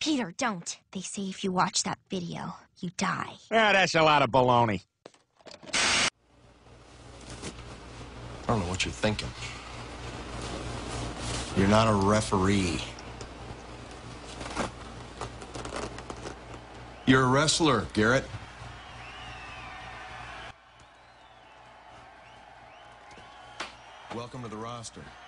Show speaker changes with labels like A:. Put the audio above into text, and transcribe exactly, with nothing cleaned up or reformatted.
A: Peter, don't. They say if you watch that video, you die.
B: Yeah, that's a lot of baloney.
C: I don't know what you're thinking. You're not a referee. You're a wrestler, Garrett. Welcome to the roster.